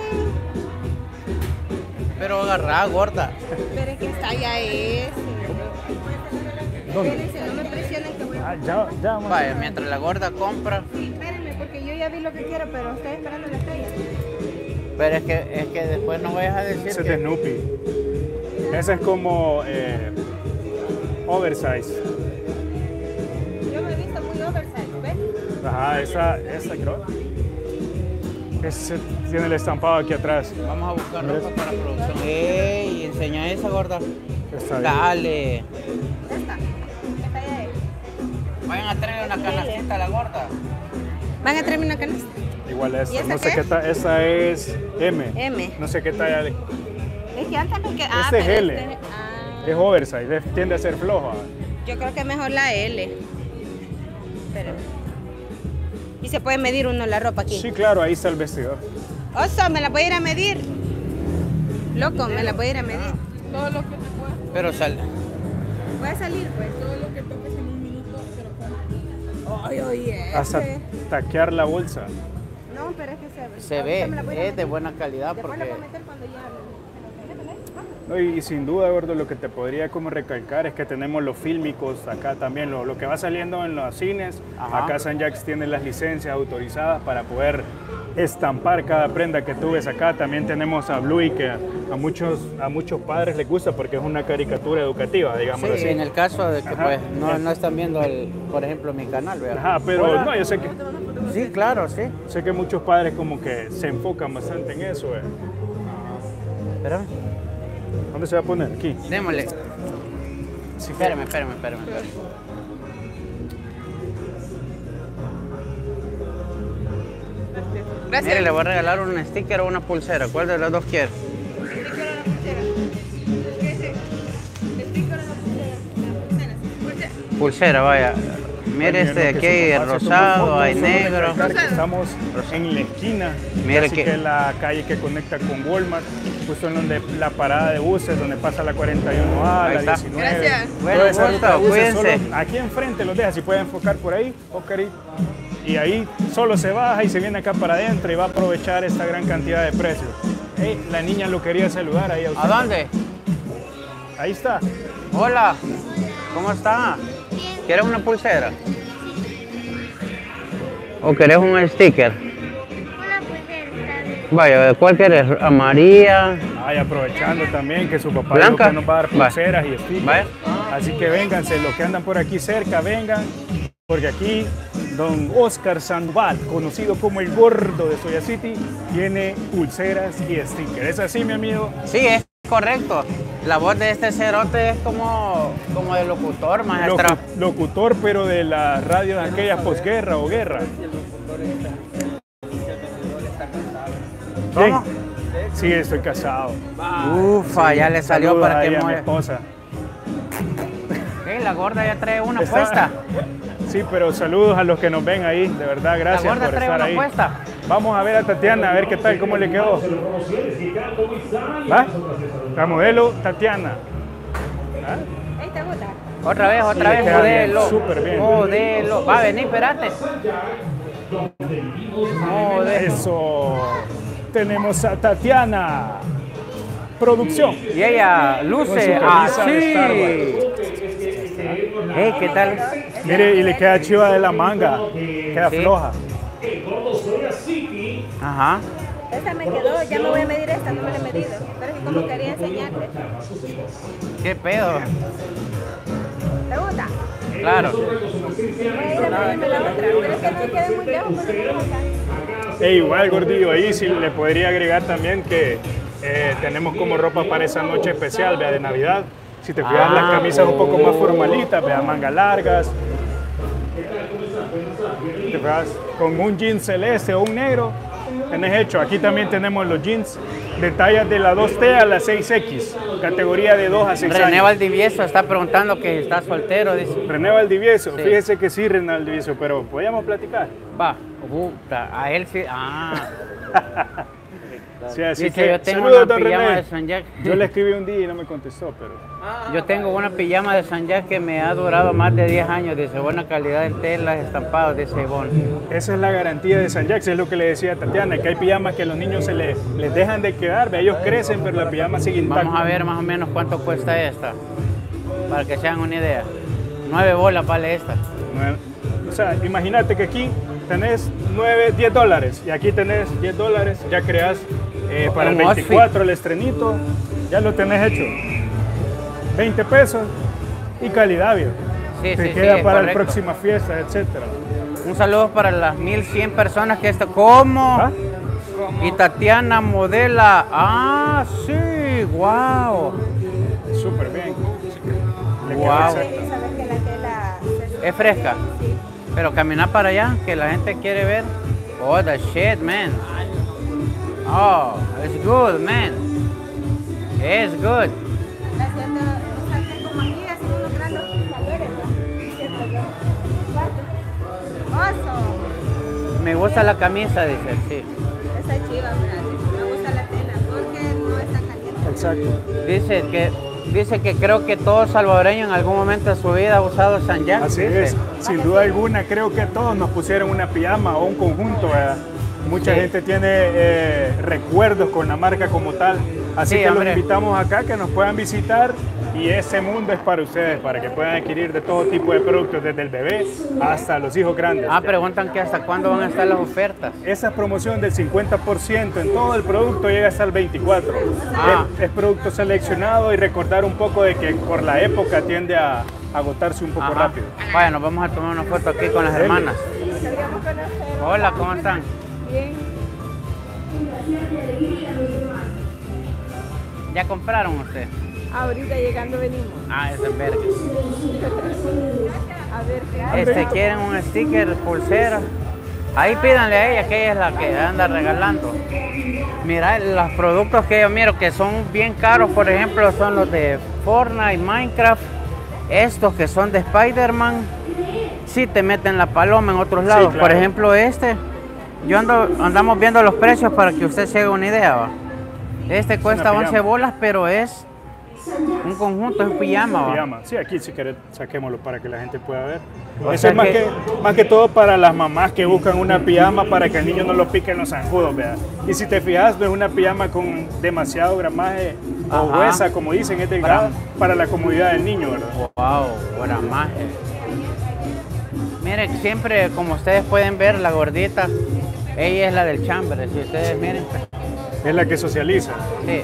Pero agarrá, gorda. Pero es que está ya ese. ¿dónde? Espérense, no me presionen que voy a... Ah, ya, vamos. Vaya, mientras la gorda compra. Sí, espérenme, porque yo ya vi lo que quiero, pero estoy esperando la calle. Pero es que después no vayas a decir Ese es que... de Snoopy. Ese es como oversize. Yo me he visto muy oversize, ¿ves? Ajá, esa creo. Ese tiene el estampado aquí atrás. Vamos a buscar ropa para producción. ¡Ey! Enseña esa, gorda. Está bien. Dale. Esta ya es. Vayan a traerle una canastita a la gorda. ¿Van a traerme una canasta? Igual ¿Y esta. esa No sé qué? qué tal. Esa es M. M. No sé qué talla. Es que antes porque... Este es pero L. Es oversize. Tiende a ser floja. Yo creo que mejor la L. Pero... ¿Y se puede medir uno la ropa aquí? Sí, claro, ahí está el vestidor. Oso, me la voy a ir a medir. Loco, me la voy a ir a medir. Todo lo que te puedas, Pero sal. Voy a salir, pues. todo lo que toques en un minuto, se lo pones. Ay, oye. Hasta taquear la bolsa. No, pero es que Se ahorita me la ve, voy a es de meter. buena calidad Después porque... la voy a meter cuando ya... No, y sin duda, gordo, lo que te podría como recalcar es que tenemos los fílmicos acá también, lo que va saliendo en los cines. Ajá. Acá San Jacques tiene las licencias autorizadas para poder estampar cada prenda que tú ves acá. También tenemos a Bluey, que a muchos padres les gusta porque es una caricatura educativa, digamos Sí, así. en el caso de que Ajá. pues no están viendo, por ejemplo, mi canal, ¿verdad? Ajá, pero Hola. no, yo sé que Sí, claro, sí. muchos padres como que se enfocan bastante en eso. Espérame. ¿Dónde se va a poner? Aquí. Démosle. Así que- Espérame. Gracias. Mire, le voy a regalar un sticker o una pulsera. ¿Cuál de las dos quiere? Pulsera, vaya. Mire Bueno, este de lo aquí, que hay su papá se tomó rosado, fotos, hay solo negro. recalcar que estamos en la esquina, Mire así que- que la calle que conecta con Walmart, justo en donde la parada de buses, donde pasa la 41A, Ahí la está. 19. Gracias. Bueno, Toda esa gusto, ruta de buses, cuídense. solo aquí enfrente los deja, si pueden enfocar por ahí, Oscar, y ahí solo se baja y se viene acá para adentro y va a aprovechar esta gran cantidad de precios. Hey, la niña lo quería saludar ahí a usted. ¿A dónde? Ahí está. Hola, ¿cómo está? ¿Quieres una pulsera? ¿O querés un sticker? Vaya, ¿cuál querés? ¿Amarilla? Ay, aprovechando también que su papá ¿Blanca? dijo que nos va a dar Vale. pulseras y stickers. Vale. Así que vénganse, los que andan por aquí cerca, vengan, porque aquí don Oscar Sandoval, conocido como el gordo de Soya City, tiene pulseras y stickers. ¿Es así, mi amigo? Sí, es correcto. La voz de este cerote es como de locutor, maestra. Locutor, pero de las radios aquellas posguerra o guerra. ¿Cómo? ¿Quién? Sí, estoy casado. Ufa, ya le salió Saludos para ahí que a mi mueva. esposa. La gorda ya trae una Está- puesta. Sí, pero saludos a los que nos ven ahí, de verdad, La gracias gorda por trae estar una ahí. puesta. Vamos a ver a Tatiana, a ver qué tal, cómo le quedó. ¿Va? La modelo Tatiana. ¿Ah? Ahí te gusta. Otra vez, le queda bien, modelo. súper bien. Modelo. Va a venir, espérate. Modelo. Eso. Tenemos a Tatiana. Producción. Y ella Con luce su camisa así. de ¿Qué tal? Mire, y le queda chiva de la manga, queda Sí. floja. El gordo Soya City. Ajá. Esta me quedó, ya me voy a medir esta, no me la he medido. Pero es que como quería enseñarte. ¿Qué pedo? ¿Te gusta? Claro. Voy a ir a medirme la otra. Pero es que no quede muy lejos, porque no acá. E igual, gordillo, ahí sí le podría agregar también que tenemos como ropa para esa noche especial, vea, de Navidad. Si te fijas, las camisas un poco más formalitas, vea, mangas largas. Te fijas, con un jean celeste o un negro, tenés hecho. Aquí también tenemos los jeans de tallas de la 2T a la 6X, categoría de 2 a 6 René años. Valdivieso está preguntando que está soltero, dice. René Valdivieso, Sí. fíjese que sí, René Valdivieso, pero podríamos platicar. Va, puta, a él sí. Ah, Sí, así dice, que, yo tengo saludos, una don pijama René. de San Jack. Yo le escribí un día y no me contestó, pero... Yo tengo una pijama de San Jack que me ha durado más de 10 años, dice, buena calidad en telas, estampados, dice Ivonne. Esa es la garantía de San Jax, es lo que le decía a Tatiana, que hay pijamas que a los niños les dejan de quedar, ve, ellos crecen, pero la pijama sigue intacta. Vamos a ver más o menos cuánto cuesta esta, para que se hagan una idea. 9 bolas vale esta. O sea, imagínate que aquí tenés 9, 10 dólares, y aquí tenés 10 dólares, ya creas para el Un 24 el estrenito, ya lo tenés hecho. 20 pesos y calidad, viejo. Sí, Te sí, queda sí, para la correcto. próxima fiesta, etcétera. Un saludo para las 1100 personas que está. ¿Cómo? ¿Ah? Y Tatiana modela. Ah, sí, wow. Súper bien. Le Wow. queda Y exacto. sabes que la tela Es fresca. Pero caminar para allá, que la gente quiere ver. Oh, the shit, man. Oh, it's good, man. It's good. la haciendo, o sea, que como aquí hacen unos grandes calores, ¿no? Siento yo. Oso. Me gusta la camisa, dice, sí. Está chiva, fíjate. Me gusta la tela porque no está caliente. Exacto. Dice que creo que todo salvadoreño en algún momento de su vida ha usado San Jack. Así dice. es, sin duda alguna, creo que todos nos pusieron una pijama o un conjunto, ¿verdad? Mucha Sí. gente tiene recuerdos con la marca como tal, así Sí, que hombre. los invitamos acá que nos puedan visitar y ese mundo es para ustedes, para que puedan adquirir de todo tipo de productos, desde el bebé hasta los hijos grandes. Ah, preguntan que hasta cuándo van a estar las ofertas. Esa promoción del 50% en todo el producto llega hasta el 24. Ah. Es producto seleccionado y recordar un poco de que por la época tiende a agotarse un poco Ajá. rápido. Vaya, nos vamos a tomar una foto aquí con las Dele. hermanas. Queríamos conocer. Hola, ¿cómo están? Bien. ¿Ya compraron ustedes? Ahorita llegando venimos. Ah, es de verga. A ver qué hay. ¿Quieren un sticker, pulsera? Ahí pídanle a ella, que ella es la que anda regalando. Mira, los productos que yo miro que son bien caros, por ejemplo, son los de Fortnite, Minecraft. Estos que son de Spider-Man, sí te meten la paloma en otros lados. claro. Por ejemplo, andamos viendo los precios para que usted se haga una idea. ¿Va? Este cuesta pijama. 11 bolas, pero es un conjunto, es un pijama. ¿va? Pijama. Sí, aquí si querés saquémoslo para que la gente pueda ver. O Eso sea es que- más que todo para las mamás que buscan una pijama para que el niño no lo pique en los zancudos, ¿verdad? Y si te fijas, no es una pijama con demasiado gramaje o Ajá. gruesa, como dicen, es delgada para la comodidad del niño, ¿verdad? Wow, buena magia. Miren, siempre como ustedes pueden ver, la gordita, ella es la del chambre, si ustedes miren. Es la que socializa. Sí.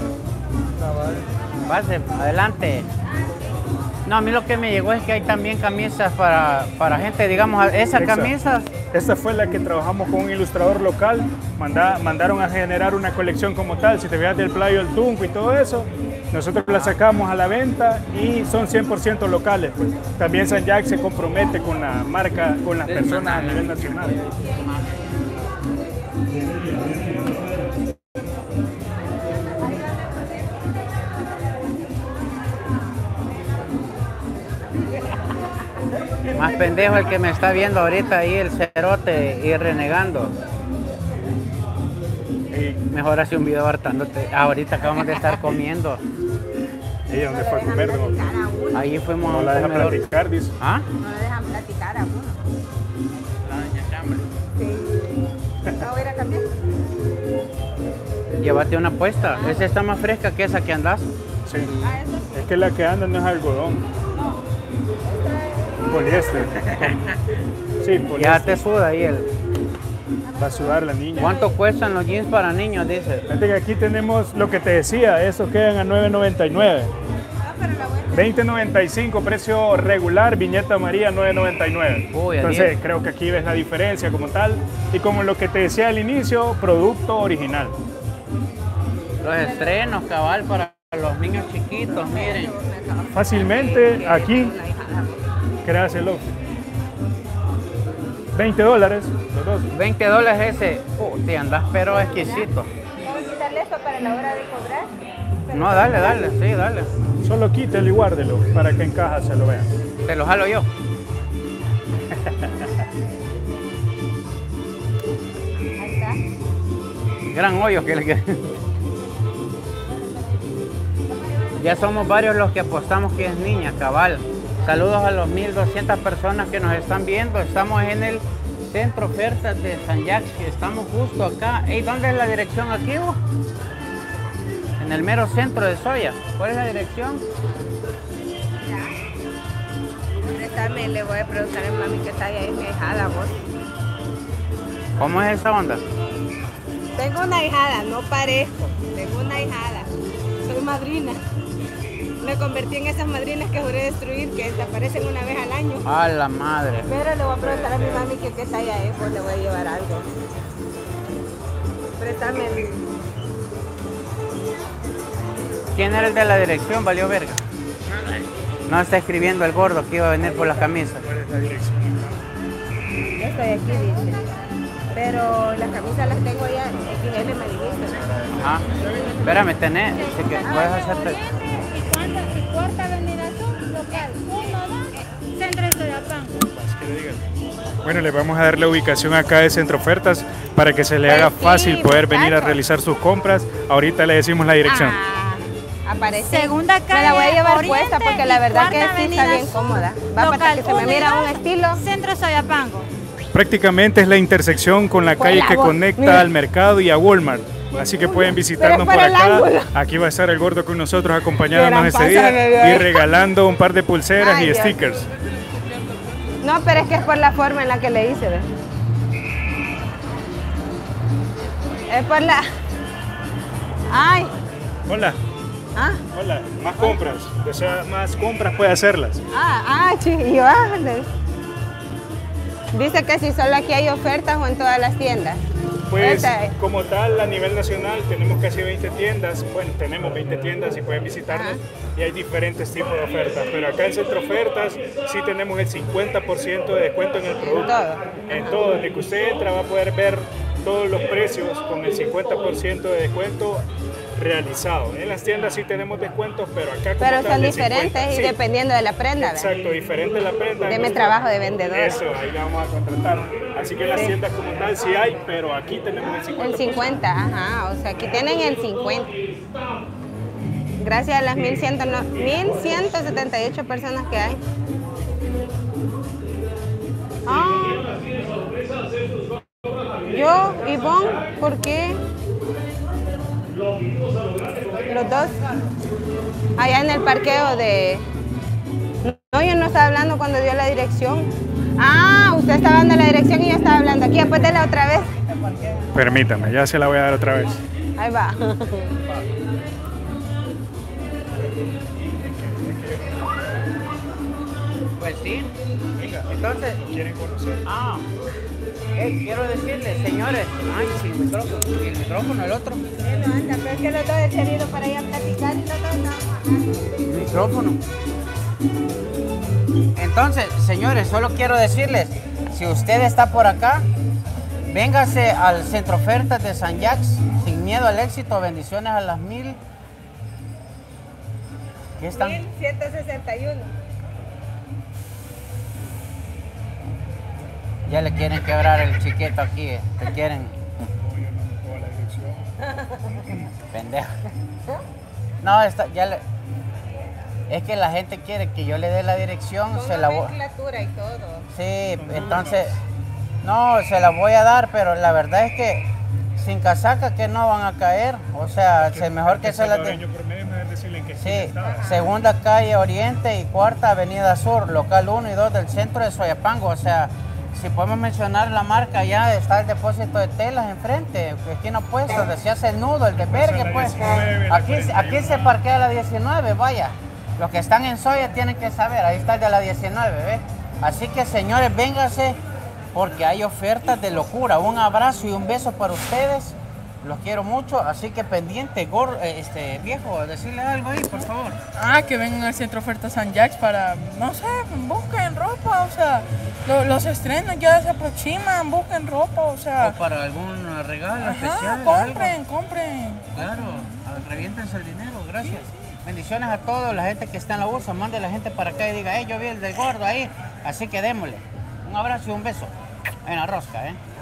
Pase, adelante. No, a mí lo que me llegó es que hay también camisas para gente, digamos, esa Exacto. camisa. Esta fue la que trabajamos con un ilustrador local. Mandaron a generar una colección como tal. Si te fijas del Playo El Tunco y todo eso, nosotros la sacamos a la venta y son 100% locales. Pues. También San Jack se compromete con la marca, con las personas a nivel nacional. Más pendejo el que me está viendo ahorita ahí, el cerote y renegando. Y Mejor hace un video hartándote. Ahorita acabamos de estar comiendo. ella donde fue a comer, no, Ahí fuimos a no un la deja comedor. platicar, dice. ¿Ah? No le dejan platicar a uno. La doña Chambre. Sí. ¿Va a ir a cambiar? Llévate una puesta. Esa está más fresca que esa que andas. Sí. Ah, eso sí. Es que la que anda no es algodón. poliéster. Sí, poliéster. Ya te suda ahí el... Va a sudar la niña. ¿Cuánto cuestan los jeans para niños, dice? Fíjate que aquí tenemos lo que te decía, esos quedan a $9.99. 20.95 precio regular, viñeta amarilla $9.99. Uy, Entonces creo que aquí ves la diferencia como tal. Y como lo que te decía al inicio, producto original. Los estrenos, cabal, para los niños chiquitos, miren. Fácilmente aquí, créaselo. $20 los dos. $20 ese. Te andas pero exquisito. ¿Vamos a quitarle esto para la hora de cobrar? No, dale, sí, dale. Solo quítelo y guárdelo para que en caja se lo vean. Te lo jalo yo. Ahí está. Gran hoyo que le queda. Ya somos varios los que apostamos que es niña, cabal. Saludos a los 1.200 personas que nos están viendo. Estamos en el Centro Ofertas de San Jacques. Estamos justo acá. Ey, ¿dónde es la dirección aquí, vos? En el mero centro de Soya. ¿Cuál es la dirección? Préstame, le voy a preguntar a mami que está ahí, mi hijada, vos. ¿Cómo es esa onda? Tengo una hijada, no parezco. Tengo una hijada. Soy madrina. Me convertí en esas madrinas que juré destruir, que desaparecen una vez al año. A la madre. Pero le voy a preguntar a mi mami que qué talla es, pues le voy a llevar algo. Préstame el... ¿Quién era el de la dirección? Valió verga. No está escribiendo el gordo que iba a venir por las camisas. ¿Cuál es la dirección? Estoy aquí, dice. Pero las camisas las tengo ya, XL me dijiste. Ajá. Espérame, tenés. Así que puedes hacerte. ¿Y cuarta avenida sur local? 1, 2, Centro de Soyapango. Bueno, les vamos a dar la ubicación acá de Centro Ofertas para que se le haga fácil poder venir a realizar sus compras. Ahorita le decimos la dirección. Aparece. Segunda calle, me la voy a llevar Oriente puesta porque la y verdad que Cuarta sí está Avenida bien Sur, cómoda. Va para que se me mira un estilo. Centro Soyapango. Prácticamente es la intersección con la calle que conecta al mercado y a Walmart. Así que pueden visitarnos por acá. Aquí va a estar el gordo con nosotros acompañándonos ese día y regalando un par de pulseras y stickers. No, pero es que es por la forma en la que le hice, ¿ves? Es por la... Ay. Hola. ¿Ah? Hola. Más compras. Desea más compras puede hacerlas. Y yo, dice que si solo aquí hay ofertas o en todas las tiendas. Pues como tal, a nivel nacional tenemos casi 20 tiendas, bueno, tenemos 20 tiendas y pueden visitarnos y hay diferentes tipos de ofertas, pero acá en Centro Ofertas sí tenemos el 50% de descuento en el producto. En todo, desde que usted entra va a poder ver todos los precios con el 50% de descuento realizado. En las tiendas sí tenemos descuentos, pero acá como son diferentes y dependiendo de la prenda. Exacto, diferente la prenda. De mi trabajo de vendedora. Eso, ahí la vamos a contratar. Así que en las tiendas como tal sí hay, pero aquí tenemos el 50%. El 50, ajá, o sea, aquí tienen el 50. Gracias a las 1.178 personas que hay. Yo, Ivonne, ¿por qué? Los dos. Allá en el parqueo de... No, yo no estaba hablando cuando dio la dirección. Usted estaba dando la dirección y yo estaba hablando aquí. Después de la otra vez. Permítame, ya se la voy a dar otra vez. Ahí va. Pues sí. Entonces... ¿Quieren conocer? Quiero decirles, señores, sí, el micrófono, el otro. Pero es que los dos se han ido para allá a platicar y los dos no. El micrófono. Entonces, señores, solo quiero decirles, si usted está por acá, véngase al Centro Ofertas de San Jacques, sin miedo al éxito, bendiciones a las 1000. ¿Qué están? 1161. Ya le quieren quebrar el chiquito aquí, te quieren. Pendejo. No, ya le... Es que la gente quiere que yo le dé la dirección, se la voy... y todo. Sí, entonces... No, se la voy a dar, pero la verdad es que sin casaca que no van a caer. O sea, es mejor que se la dé. Por medio, decirle que Sí, está. segunda calle Oriente y cuarta avenida Sur, local 1 y 2 del centro de Soyapango. O sea, si podemos mencionar la marca, ya está el depósito de telas enfrente, aquí no puesto, donde se hace el nudo, el desvergue, pues. Aquí se parquea la 19, vaya. Los que están en Soya tienen que saber, ahí está el de la 19, ¿ves? Así que señores, vénganse, porque hay ofertas de locura. Un abrazo y un beso para ustedes. Los quiero mucho, así que pendiente, viejo, decirle algo ahí, por favor. Que vengan al Centro Oferta San Jacques para, no sé, busquen ropa, o sea, los estrenos ya se aproximan, busquen ropa, o sea. O para algún regalo especial. Compren. Claro, reviéntense el dinero, gracias. Bendiciones a todos, la gente que está en la USA, mande a la gente para acá y diga, yo vi el del gordo ahí, así que démosle. Un abrazo y un beso en la rosca,